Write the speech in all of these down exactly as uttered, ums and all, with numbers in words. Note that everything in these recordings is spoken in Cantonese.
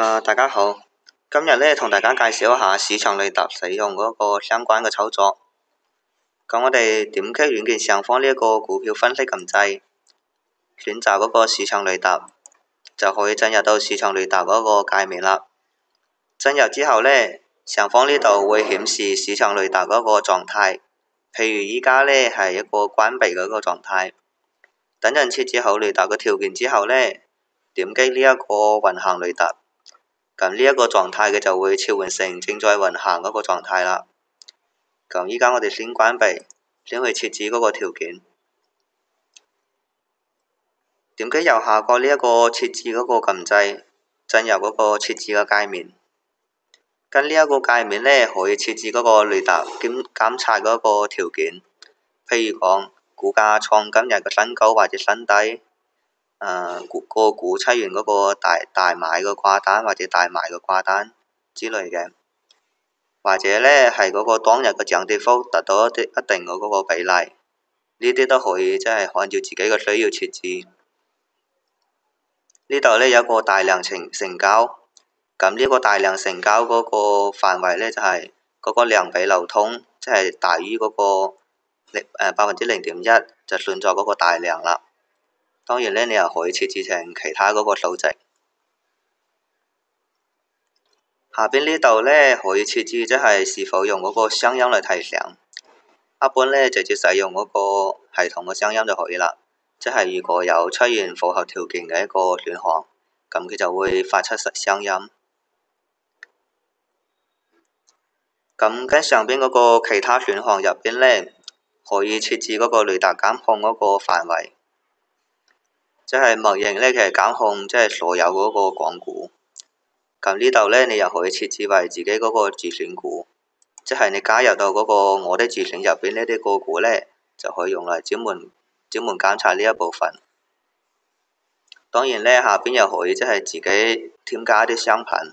呃，大家好，今日咧同大家介紹一下市場雷達使用嗰個相關嘅操作。咁我哋點擊軟件上方呢一個股票分析撳掣，選擇嗰個市場雷達，就可以進入到市場雷達嗰個界面啦。進入之後咧，上方呢度會顯示市場雷達嗰個狀態，譬如依家咧係一個關閉嗰個狀態。等陣設置好雷達嘅條件之後咧，點擊呢一個運行雷達。咁呢一個狀態嘅就會切換成正在運行嗰個狀態啦。咁依家我哋先關閉，先去設置嗰個條件。點擊右下角呢一個設置嗰個撳掣，進入嗰個設置嘅界面。跟呢一個界面呢，可以設置嗰個雷達監監察嗰個條件，譬如講股價創今日嘅新高或者新低。誒、呃、個股出現嗰個大大買嘅掛單或者大賣嘅掛單之類嘅，或者呢係嗰個當日嘅漲跌幅達到一啲一定嘅嗰個比例，呢啲都可以即係按照自己嘅需要設置。呢度呢有一個大量成成交，咁呢個大量成交嗰個範圍呢，就係嗰個量比流通，即係大於嗰個零誒百分之零點一，就算作嗰個大量啦。當然咧，你又可以設置成其他嗰個數值。下邊呢度咧可以設置即係是否用嗰個聲音嚟提醒。一般咧直接使用嗰個系統嘅聲音就可以啦。即係如果有出現符合條件嘅一個選項，咁佢就會發出聲音。咁跟上邊嗰個其他選項入邊咧，可以設置嗰個雷達監控嗰個範圍。即係默認呢，其實監控即係所有嗰個港股。咁呢度呢，你又可以設置為自己嗰個自選股，即係你加入到嗰個我的自選入邊呢啲個股呢，就可以用嚟專門專門監察呢一部分。當然呢，下邊又可以即係自己添加啲商品，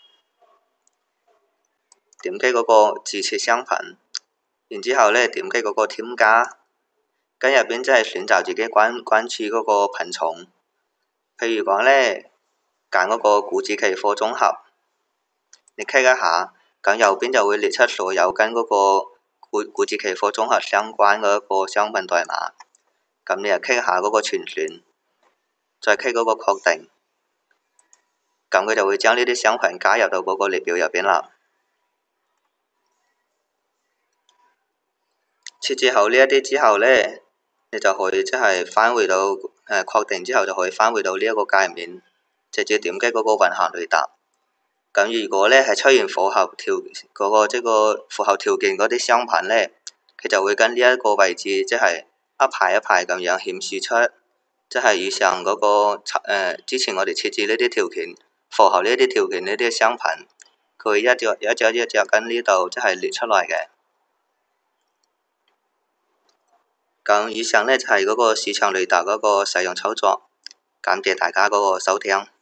點擊嗰個自設商品，然之後呢點擊嗰個添加。跟入邊即係選擇自己關關注嗰個品種，譬如講呢，揀嗰個股指期貨綜合，你 click 一下，咁右邊就會列出所有跟嗰個股股指期貨綜合相關嘅一個商品代碼，咁你又 click 一下嗰個全選，再 click 嗰個確定，咁佢就會將呢啲商品加入到嗰個列表入邊啦。設置好呢一啲之後呢，你就可以即係返回到誒、呃、確定之後就可以返回到呢一個界面，直接點擊嗰個運行雷達。咁如果呢係出現符合條嗰個即個符合條件嗰啲商品呢，佢就會跟呢一個位置即係一排一排咁樣顯示出，即係以上嗰、嗰個、呃、之前我哋設置呢啲條件符合呢啲條件呢啲商品，佢一隻一隻一隻跟呢度即係列出來嘅。咁以上呢就係嗰個市場雷達嗰個使用操作，感謝大家嗰個收聽。